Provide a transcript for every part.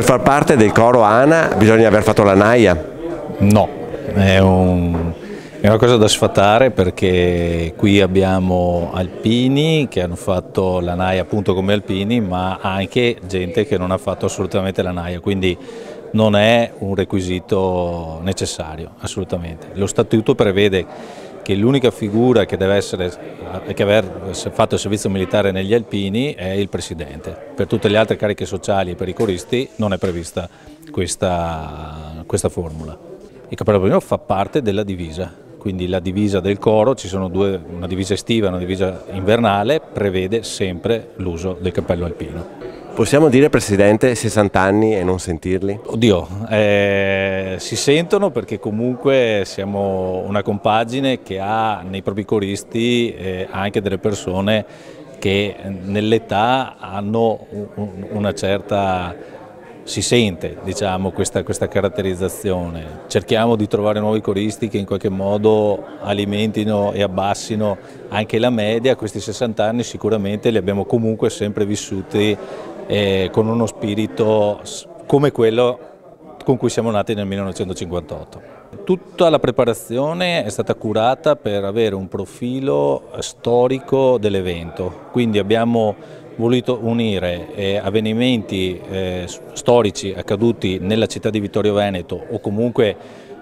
Per far parte del coro ANA bisogna aver fatto la naia? No, è una cosa da sfatare, perché qui abbiamo alpini che hanno fatto la naia appunto come alpini, ma anche gente che non ha fatto assolutamente la naia, quindi non è un requisito necessario, assolutamente. Lo statuto prevede che l'unica figura che deve aver fatto il servizio militare negli alpini è il presidente. Per tutte le altre cariche sociali e per i coristi non è prevista questa formula. Il cappello alpino fa parte della divisa, quindi la divisa del coro, ci sono due, una divisa estiva e una divisa invernale, prevede sempre l'uso del cappello alpino. Possiamo dire, Presidente, 60 anni e non sentirli? Oddio, si sentono, perché comunque siamo una compagine che ha nei propri coristi anche delle persone che nell'età hanno una certa, si sente, diciamo, questa caratterizzazione. Cerchiamo di trovare nuovi coristi che in qualche modo alimentino e abbassino anche la media. Questi 60 anni sicuramente li abbiamo comunque sempre vissuti con uno spirito come quello con cui siamo nati nel 1958. Tutta la preparazione è stata curata per avere un profilo storico dell'evento, quindi abbiamo voluto unire avvenimenti storici accaduti nella città di Vittorio Veneto, o comunque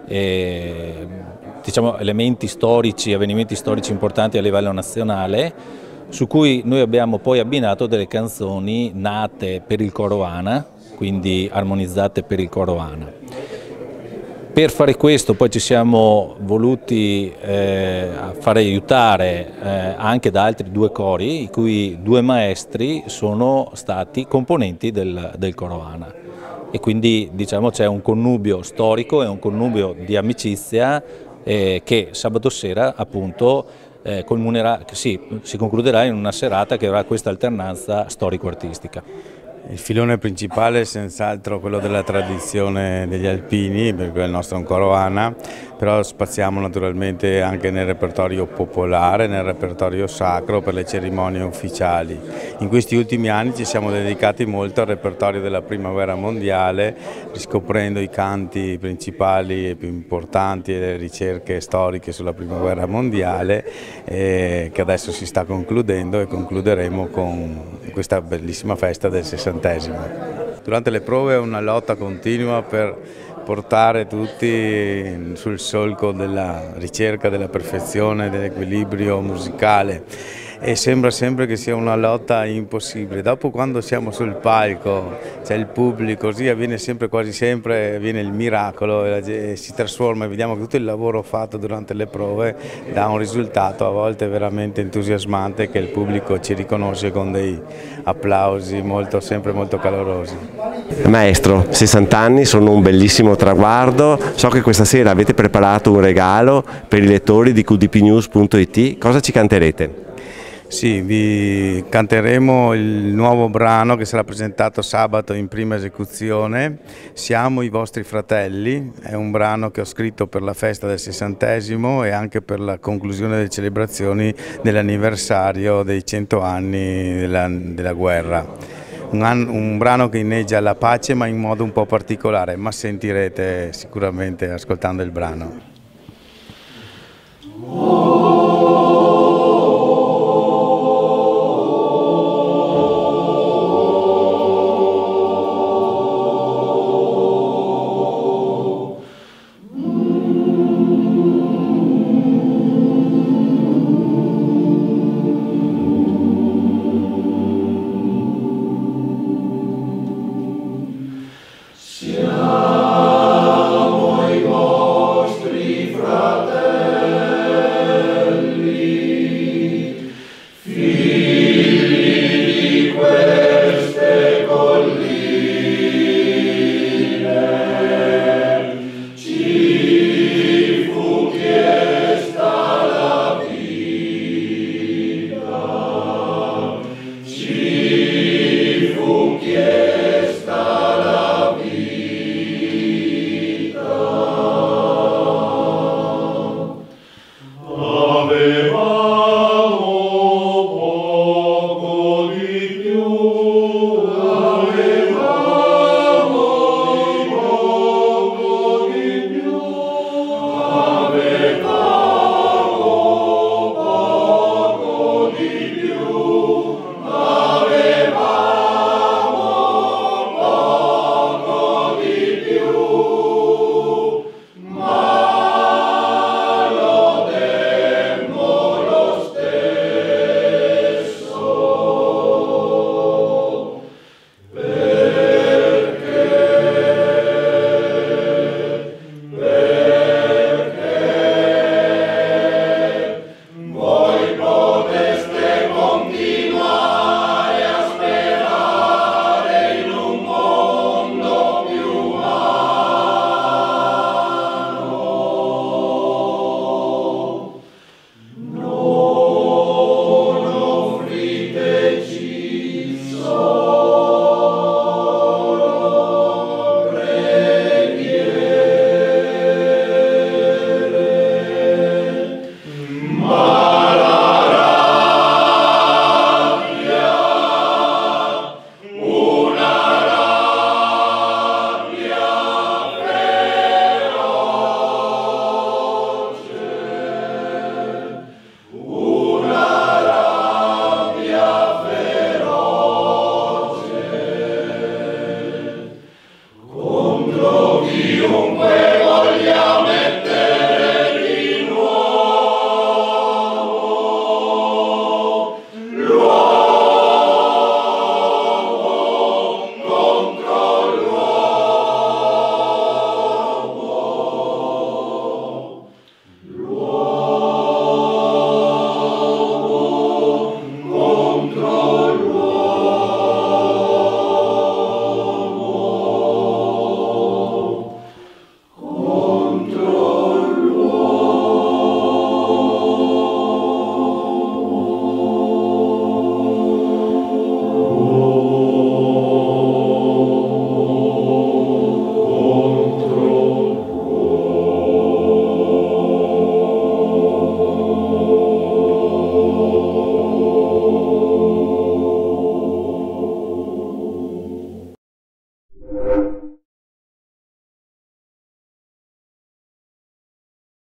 diciamo elementi storici, avvenimenti storici importanti a livello nazionale, su cui noi abbiamo poi abbinato delle canzoni nate per il coro ANA, quindi armonizzate per il coro ANA. Per fare questo poi ci siamo voluti fare aiutare anche da altri due cori, i cui due maestri sono stati componenti del coro ANA, e quindi diciamo c'è un connubio storico e un connubio di amicizia che sabato sera appunto si concluderà in una serata che avrà questa alternanza storico-artistica. Il filone principale è senz'altro quello della tradizione degli alpini, perché il nostro è un coro ANA, però spaziamo naturalmente anche nel repertorio popolare, nel repertorio sacro per le cerimonie ufficiali. In questi ultimi anni ci siamo dedicati molto al repertorio della Prima Guerra Mondiale, riscoprendo i canti principali e più importanti e le ricerche storiche sulla Prima Guerra Mondiale, che adesso si sta concludendo, e concluderemo con questa bellissima festa del 60°. Durante le prove è una lotta continua per portare tutti sul solco della ricerca della perfezione, dell'equilibrio musicale, e sembra sempre che sia una lotta impossibile. Dopo, quando siamo sul palco, c'è il pubblico, così avviene sempre, quasi sempre avviene il miracolo, e si trasforma, e vediamo che tutto il lavoro fatto durante le prove dà un risultato a volte veramente entusiasmante, che il pubblico ci riconosce con dei applausi sempre molto calorosi. Maestro, 60 anni sono un bellissimo traguardo. So che questa sera avete preparato un regalo per i lettori di qdpnews.it. Cosa ci canterete? Sì, vi canteremo il nuovo brano che sarà presentato sabato in prima esecuzione, Siamo i vostri fratelli. È un brano che ho scritto per la festa del 60° e anche per la conclusione delle celebrazioni dell'anniversario dei 100 anni della guerra. Un brano che inneggia alla pace, ma in modo un po' particolare, ma sentirete sicuramente ascoltando il brano.